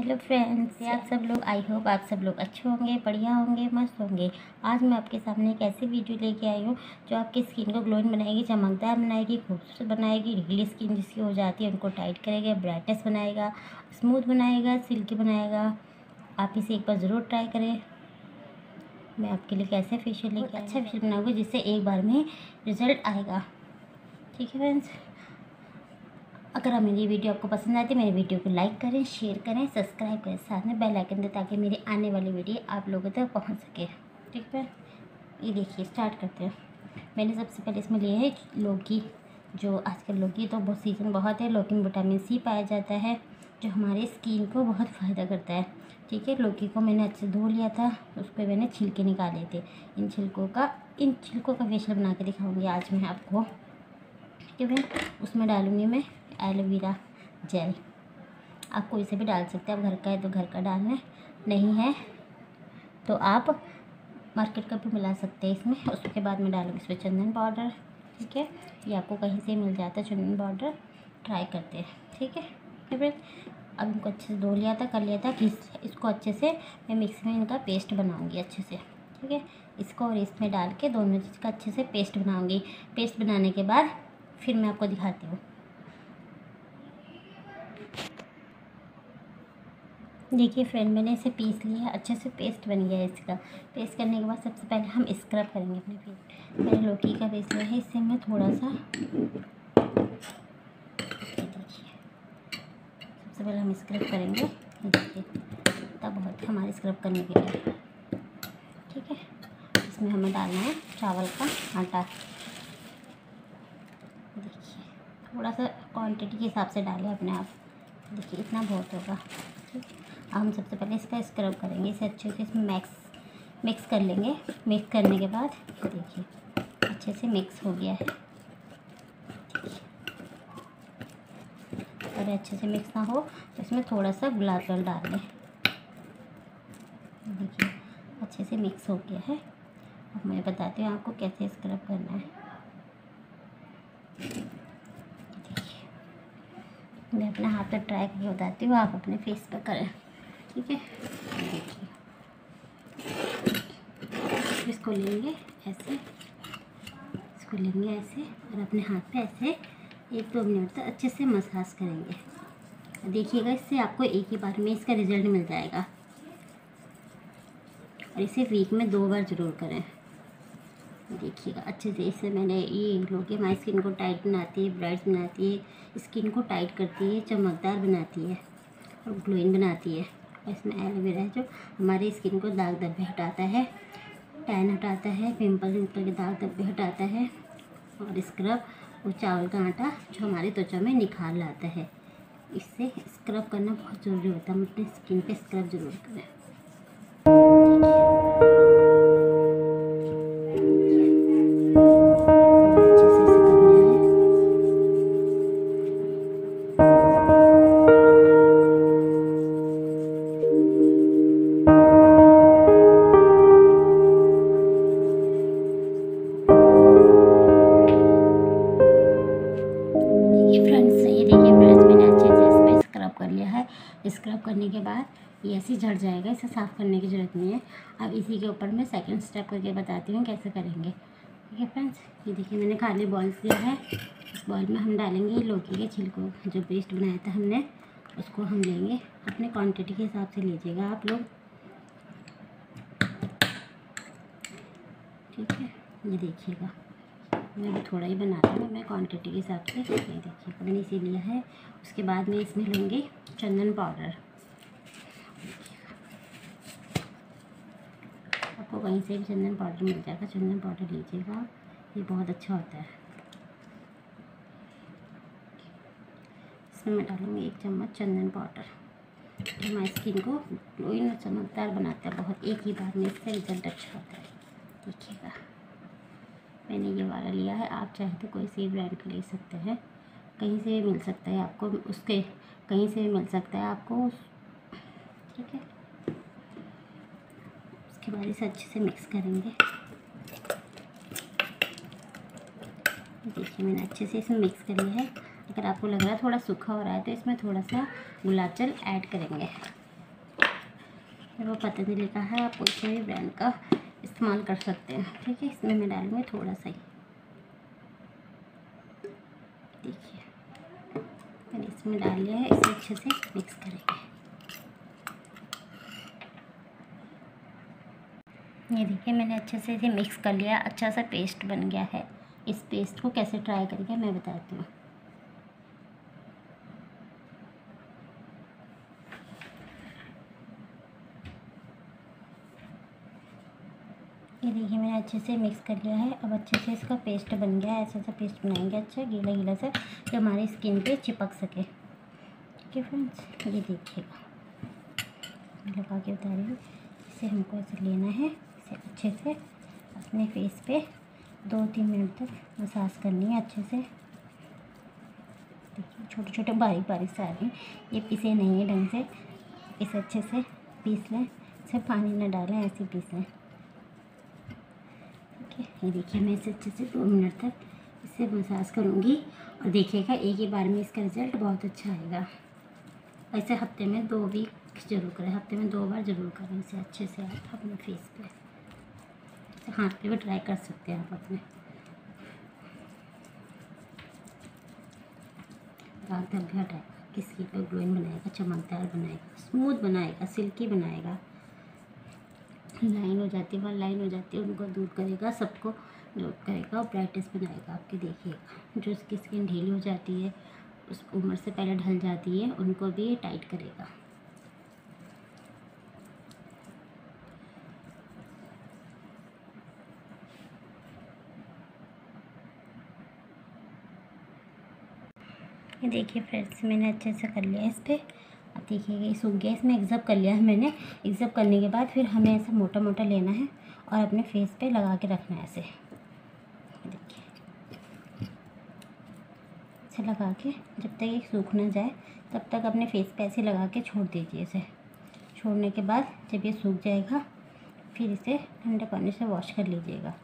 Hello friends, आप सब लोग, आई होप आप सब लोग अच्छे होंगे, बढ़िया होंगे, मस्त होंगे। आज मैं आपके सामने एक ऐसी वीडियो लेके आई हूँ जो आपकी स्किन को ग्लोइंग बनाएगी, चमकदार बनाएगी, खूबसूरत बनाएगी। ढीली स्किन जिसकी हो जाती है उनको टाइट करेगा, ब्राइटनेस बनाएगा, स्मूथ बनाएगा, सिल्की बनाएगा। आप इसे एक बार ज़रूर ट्राई करें। मैं आपके लिए कैसे फेशियल लेके अच्छा फेशियल बनाऊँगी जिससे एक बार में रिजल्ट आएगा। ठीक है फ्रेंड्स, अगर मेरी वीडियो आपको पसंद आती है मेरी वीडियो को लाइक करें, शेयर करें, सब्सक्राइब करें, साथ में बेल आइकन दें ताकि मेरी आने वाली वीडियो आप लोगों तक पहुंच सके। ठीक है, ये देखिए स्टार्ट करते हैं। मैंने सबसे पहले इसमें लिए है लौकी। जो आजकल लौकी तो बहुत सीजन बहुत है, लौकी में विटामिन सी पाया जाता है जो हमारे स्किन को बहुत फ़ायदा करता है। ठीक है, लौकी को मैंने अच्छे धो लिया था, उसको मैंने छिलके निकाले थे। इन छिलकों का फेशियल बना के दिखाऊँगी आज मैं आपको। ठीक है, उसमें डालूँगी मैं एलोवेरा जेल। आप कोई से भी डाल सकते हैं, आप घर का है तो घर का डालना, नहीं है तो आप मार्केट का भी मिला सकते हैं इसमें। उसके बाद मैं डालूँगी इसमें चंदन पाउडर। ठीक है, ये आपको कहीं से मिल जाता है चंदन पाउडर, ट्राई करते हैं। ठीक है फिर अब इनको अच्छे से धो लिया था, कर लिया था, इसको अच्छे से मैं मिक्सी में इनका पेस्ट बनाऊँगी अच्छे से। ठीक है, इसको और इसमें डाल के दोनों चीज़ का अच्छे से पेस्ट बनाऊँगी। पेस्ट बनाने के बाद फिर मैं आपको दिखाती हूँ। देखिए फ्रेंड, मैंने इसे पीस लिया, अच्छे से पेस्ट बन गया है इसका। पेस्ट करने के बाद सबसे पहले हम स्क्रब करेंगे अपने फेस। मैंने लौकी का पेस्ट लिया है, इससे मैं थोड़ा सा देखिए सबसे पहले हम स्क्रब करेंगे। देखिए तब बहुत हमारे स्क्रब करने के लिए। ठीक है, इसमें हमें डालना है चावल का आटा। देखिए थोड़ा सा क्वांटिटी के हिसाब से डालें अपने आप। देखिए इतना बहुत होगा। ठीक, हम सबसे पहले इसका स्क्रब करेंगे, इसे अच्छे से इसमें मिक्स कर लेंगे। मिक्स करने के बाद देखिए अच्छे से मिक्स हो गया है। अगर अच्छे से मिक्स ना हो तो इसमें थोड़ा सा गुलाब जल डाल लें। देखिए अच्छे से मिक्स हो गया है। अब मैं बताती हूँ आपको कैसे स्क्रब करना है। देखिए मैं अपने हाथ पर ट्राई करके बताती हूँ, आप अपने फेस पर करें। ठीक है, देखिए इसको लेंगे ऐसे, इसको लेंगे ऐसे और अपने हाथ पे ऐसे 1-2 मिनट तक अच्छे से मसाज करेंगे। देखिएगा इससे आपको एक ही बार में इसका रिजल्ट मिल जाएगा। और इसे वीक में 2 बार ज़रूर करें। देखिएगा अच्छे से, इससे मैंने ये लौकी हमारी स्किन को टाइट बनाती है, ब्राइट बनाती है, स्किन को टाइट करती है, चमकदार बनाती है और ग्लोइंग बनाती है। और इसमें एलोवेरा है जो हमारी स्किन को दाग धब्बे हटाता है, टैन हटाता है, पिंपल के दाग धब्बे हटाता है। और स्क्रब और चावल का आटा जो हमारी त्वचा में निखार लाता है। इससे स्क्रब करना बहुत ज़रूरी होता है, हम अपनी स्किन पे स्क्रब ज़रूर करें। अच्छे से इसे करना है। फ्रेंड्स मैंने अच्छे से इस पर स्क्रब कर लिया है। स्क्रब करने के बाद ये ऐसे झड़ जाएगा, इसे साफ़ करने की ज़रूरत नहीं है। अब इसी के ऊपर मैं सेकंड स्टेप करके बताती हूँ कैसे करेंगे। ठीक है फ्रेंड्स, ये देखिए मैंने खाली बॉल्स लिया है। इस बॉल में हम डालेंगे लौकी के छिलकों, जो पेस्ट बनाया था हमने उसको हम लेंगे। अपने क्वांटिटी के हिसाब से लीजिएगा आप लोग। ठीक है, ये देखिएगा मैं भी थोड़ा ही बना रही हूँ, मैं क्वांटिटी के हिसाब से। ये देखिए मैंने इसे लिया है। उसके बाद मैं इसमें लूँगी चंदन पाउडर। आपको कहीं से भी चंदन पाउडर मिल जाएगा, चंदन पाउडर लीजिएगा, ये बहुत अच्छा होता है। इसमें मैं डालूँगी 1 चम्मच चंदन पाउडर, जो हमारी स्किन को ग्लोइंग और चमकदार बनाता है बहुत। एक ही बार में इसका रिजल्ट अच्छा होता है। देखिएगा मैंने ये वाला लिया है, आप चाहे तो कोई सी ब्रांड का ले सकते हैं, कहीं से भी मिल सकता है आपको, उसके कहीं से भी मिल सकता है आपको। ठीक है, उसके बाद इसे अच्छे से मिक्स करेंगे। देखिए मैंने अच्छे से इसमें मिक्स कर लिया है। अगर आपको लग रहा है थोड़ा सूखा हो रहा है तो इसमें थोड़ा सा गुलाब जल ऐड करेंगे। वो पतंजलि का है, आप कोई भी ब्रांड का इस्तेमाल कर सकते हैं। ठीक है, इसमें मैं डालूँगी थोड़ा सा ही। देखिए मैंने इसमें डाल लिया है, इसे अच्छे से मिक्स करेंगे। ये देखिए मैंने अच्छे से इसे मिक्स कर लिया, अच्छा सा पेस्ट बन गया है। इस पेस्ट को कैसे ट्राई करेंगे मैं बताती हूँ। ये देखिए मैंने अच्छे से मिक्स कर लिया है। अब अच्छे से इसका पेस्ट बन गया है। ऐसा सा पेस्ट बनाएंगे, अच्छा गीला गीला सा, जो हमारी स्किन पे चिपक सके। ठीक है फ्रेंड्स, ये देखिएगा लगा के बता रही हूँ। इसे हमको ऐसे लेना है, इसे अच्छे से अपने फेस पे 2-3 मिनट तक मसाज करनी है अच्छे से। देखिए छोटे छोटे बारीक बारीक से आ रहे हैं, ये पिसे नहीं है ढंग से। इसे अच्छे से पीस लें, इसे पानी न डालें, ऐसे पीस लें। ठीक है, ये देखिए मैं इसे अच्छे से 2 मिनट तक इसे मसाज करूँगी और देखिएगा एक ही बार में इसका रिज़ल्ट बहुत अच्छा आएगा। ऐसे हफ्ते में 2 वीक ज़रूर करें, हफ्ते में 2 बार ज़रूर करें इसे अच्छे से आप अपने फेस पे। इसे हाथ पे भी ट्राई कर सकते हैं आप अपने। दाग धब्बे हटाएगा, स्किन को ग्लोइंग बनाएगा, चमकदार बनाएगा, स्मूथ बनाएगा, सिल्की बनाएगा। लाइन हो जाती है, वहाँ लाइन हो जाती है उनको दूर करेगा, सबको दूर करेगा और ब्राइटनेस बनाएगा आपके। देखिएगा जो उसकी स्किन ढीली हो जाती है, उस उम्र से पहले ढल जाती है, उनको भी ये टाइट करेगा। ये देखिए फ्रेंड्स मैंने अच्छे से कर लिया इस पर। अब देखिएगा ये सूख गया, इसमें एग्जब कर लिया है मैंने। एग्जब करने के बाद फिर हमें ऐसा मोटा मोटा लेना है और अपने फेस पे लगा के रखना है ऐसे। देखिए इसे लगा के जब तक ये सूख ना जाए तब तक अपने फेस पे ऐसे लगा के छोड़ दीजिए इसे। छोड़ने के बाद जब ये सूख जाएगा फिर इसे ठंडे पानी से वॉश कर लीजिएगा।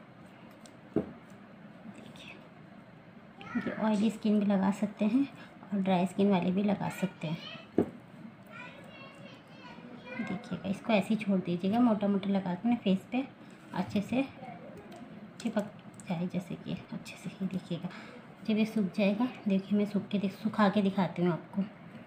ये ऑयली स्किन भी लगा सकते हैं और ड्राई स्किन वाले भी लगा सकते हैं। देखिएगा इसको ऐसे ही छोड़ दीजिएगा, मोटा मोटा लगा के अपने फेस पे अच्छे से चिपक जाए जैसे कि अच्छे से। ही देखिएगा जब ये सूख जाएगा, देखिए मैं सुखा के दिखाती हूँ आपको।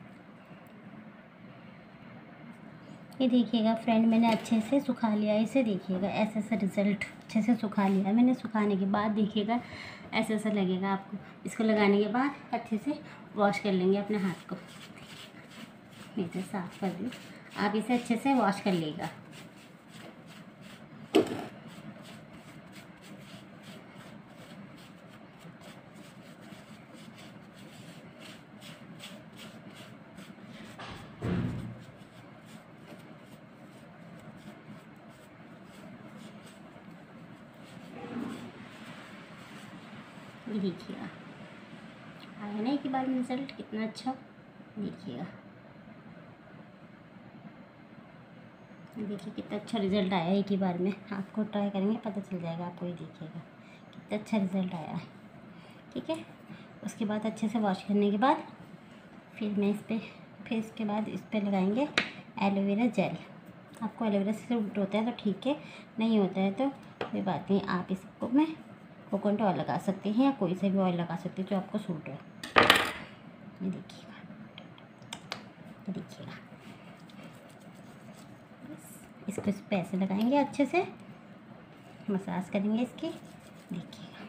ये देखिएगा फ्रेंड मैंने अच्छे से सुखा लिया है इसे। देखिएगा ऐसा ऐसा रिज़ल्ट, अच्छे से सुखा लिया मैंने। सुखाने के बाद देखिएगा ऐसा ऐसा लगेगा आपको। इसको लगाने के बाद अच्छे से वॉश कर लेंगे अपने हाथ को। इसे साफ़ कर दूँ, आप इसे अच्छे से वॉश कर लीजिएगा। ये देखिएगा आया ना एक बार में रिज़ल्ट कितना अच्छा। देखिएगा देखिए कितना अच्छा रिज़ल्ट आया एक ही बार में। आपको ट्राई करेंगे पता चल जाएगा आपको। ये देखिएगा कितना अच्छा रिज़ल्ट आया है। ठीक है, उसके बाद अच्छे से वॉश करने के बाद फिर मैं फिर इसके बाद इस पर लगाएंगे एलोवेरा जेल। आपको एलोवेरा से सूट होता है तो ठीक है, नहीं होता है तो कोई बात नहीं, आप इसको में कोकोनट ऑयल लगा सकते हैं या कोई से भी ऑयल लगा सकते हैं जो आपको सूट हो। ये देखिएगा, ये देखिएगा इसको इस पे ऐसे लगाएंगे, अच्छे से मसाज करेंगे इसकी। देखिएगा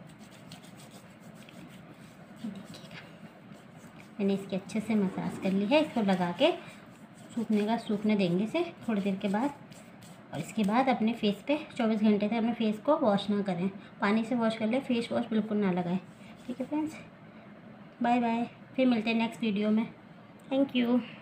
मैंने इसकी अच्छे से मसाज कर ली है। इसको लगा के सूखने देंगे इसे थोड़ी देर के बाद। और इसके बाद अपने फेस पे 24 घंटे तक अपने फेस को वॉश ना करें, पानी से वॉश कर ले, फेस वॉश बिल्कुल ना लगाएं। ठीक है फ्रेंड्स, बाय बाय, फिर मिलते हैं नेक्स्ट वीडियो में। Thank you.